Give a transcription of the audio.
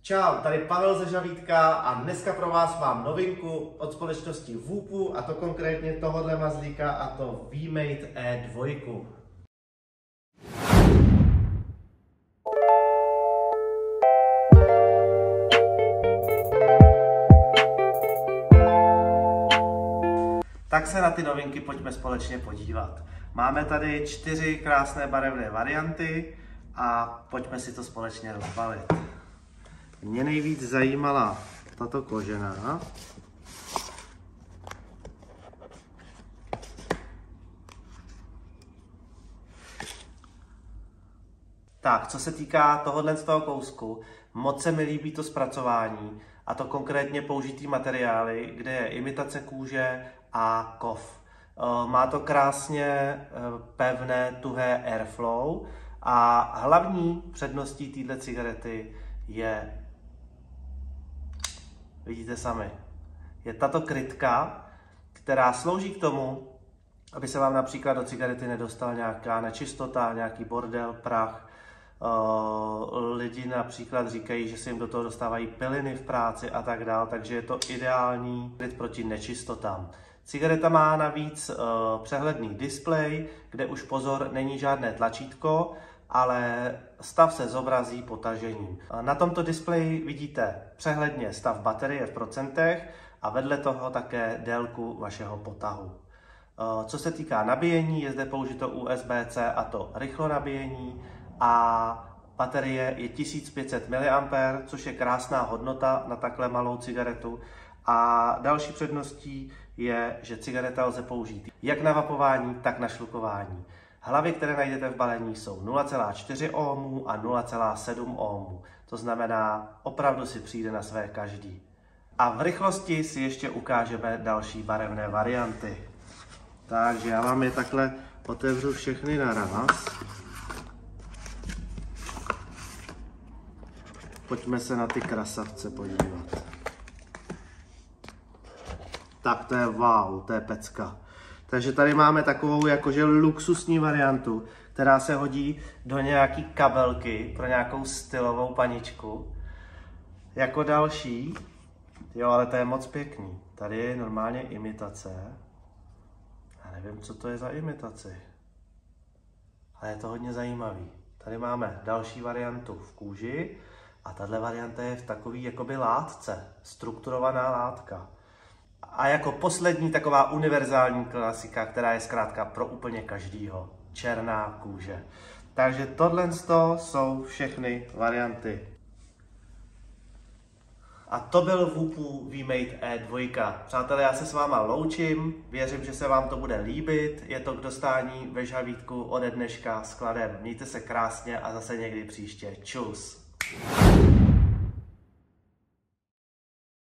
Čau, tady Pavel ze Žavítka a dneska pro vás mám novinku od společnosti Woopu, a to konkrétně tohohle mazlíka, a to V-Mate E2. Tak se na ty novinky pojďme společně podívat. Máme tady 4 krásné barevné varianty a pojďme si to společně rozbalit. Mě nejvíc zajímala tato kožená. Tak, co se týká tohohle z toho kousku, moc se mi líbí to zpracování, a to konkrétně použitý materiály, kde je imitace kůže a kov. Má to krásně pevné, tuhé airflow a hlavní předností této cigarety je, vidíte sami, je tato krytka, která slouží k tomu, aby se vám například do cigarety nedostala nějaká nečistota, nějaký bordel, prach. Lidi například říkají, že se jim do toho dostávají piliny v práci a tak dále, takže je to ideální kryt proti nečistotám. Cigareta má navíc přehledný displej, kde už pozor, není žádné tlačítko, ale stav se zobrazí potažením. Na tomto displeji vidíte přehledně stav baterie v procentech a vedle toho také délku vašeho potahu. Co se týká nabíjení, je zde použito USB-C, a to rychlo nabíjení, a baterie je 1500 mAh, což je krásná hodnota na takhle malou cigaretu. A další předností je, že cigareta lze použít jak na vapování, tak na šlukování. Hlavy, které najdete v balení, jsou 0,4 ohmů a 0,7 ohmů. To znamená, opravdu si přijde na své každý. A v rychlosti si ještě ukážeme další barevné varianty. Takže já vám je takhle otevřu všechny naraz. Pojďme se na ty krasavce podívat. Tak to je wow, to je pecka. Takže tady máme takovou jakože luxusní variantu, která se hodí do nějaký kabelky pro nějakou stylovou paničku. Jako další, jo, ale to je moc pěkný. Tady je normálně imitace. Já nevím, co to je za imitaci, ale je to hodně zajímavý. Tady máme další variantu v kůži a tahle varianta je v takový jakoby látce, strukturovaná látka. A jako poslední taková univerzální klasika, která je zkrátka pro úplně každýho, černá kůže. Takže tohle jsou všechny varianty. A to byl Woopu V-Mate E2. Přátelé, já se s váma loučím, věřím, že se vám to bude líbit. Je to k dostání ve Žhavítku ode dneška skladem. Mějte se krásně a zase někdy příště. Čus.